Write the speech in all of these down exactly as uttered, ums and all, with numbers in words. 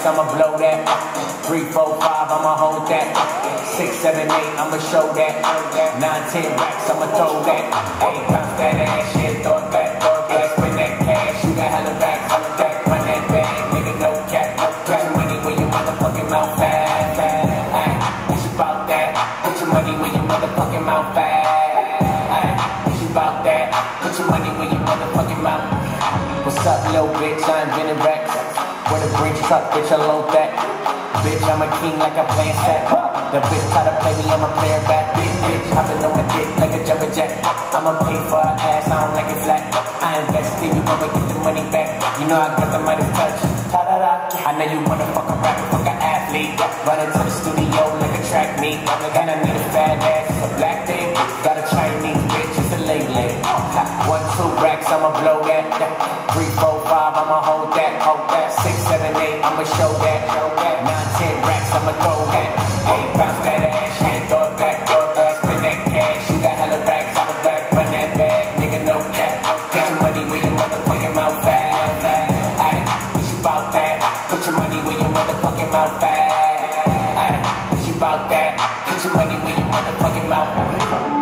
racks, I'ma blow that. Three, four, five, I'ma hold that. Six, seven, eight, I'ma show that. Nine, ten racks, I'ma throw that. Hey, bounce that ass, shit, throw it back, throw it back. Spin that cash, you got hella racks, hella back. Run that bag, nigga, no cap, no cap. Put your money where your motherfucking mouth fast. Hey, it's about that. Put your money where your motherfucking mouth fast. Hey, it's about that. Put your money where your motherfucking mouth. What's up, little bitch? I invented racks. Where the bridge truck, bitch, I load that. Bitch, I'm a king like a playing set. The bitch try to play me, I'm a player back. Bitch, bitch, hopping on my dick like a jumper jack. I'ma pay for her ass, I don't like it flat. I invest in you, I'ma get the money back. You know I got the mighty touch. Ta-da-da. I know you wanna fuck a rapper, fuck an athlete. Run into the studio like a track meet. And I need a fat ass, it's a black thing. Got a Chinese bitch, it's a lay lay. One, two racks, I'ma blow that. Three, four, five, I'ma hold that, hold that. Six, seven, eight, I'ma show that, show that. Nine, ten racks, I'ma throw that. Hey, bounce that ass, shit, throw it back, throw it back. Spin that cash, you got hella racks, hella back. Run that bag, nigga, no cap. Get your money where your motherfucking mouth fast. Ay, it's about that. Put your money where your motherfucking mouth fast. Ay, it's about that. Put your money where your motherfucking mouth fast.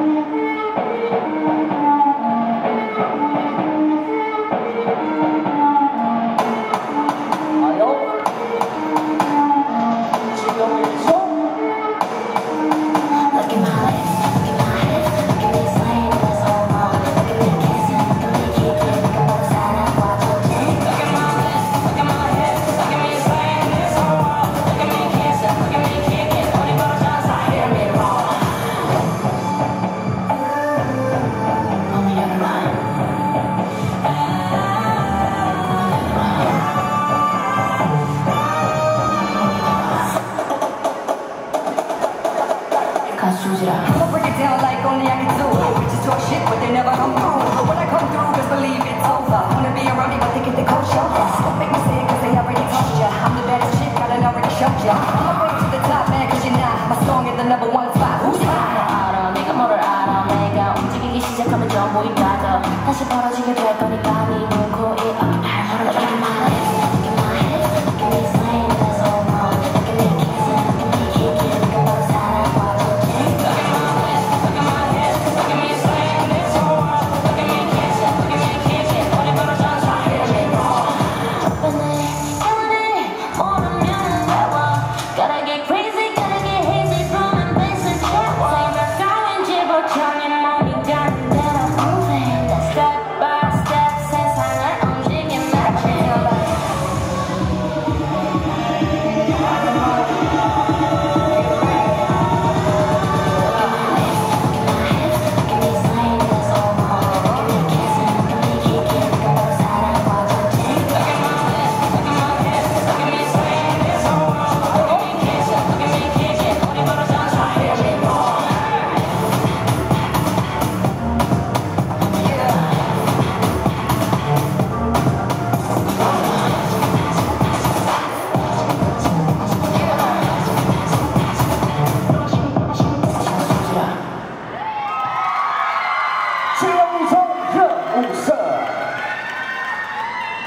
I'ma break it down like only I can do. Bitches talk shit, but they never come through. When I come through, just believe it's over. Wanna be around me, but they get the cold shoulders. Don't make me say it, cause they already told ya. I'm the baddest chick, I done already showed ya. I'ma break to the top, man, cause you're not. My song is the number one spot. Who's high? 알아, 내가 뭐를 알아. 내가 움직이기 시작하면 전부 입가져. 다시 벌어지게 될 거니까 네 눈코입 어깨 팔 벌어져.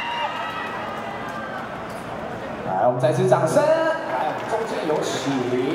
来，我们再次掌声！来，中间有请。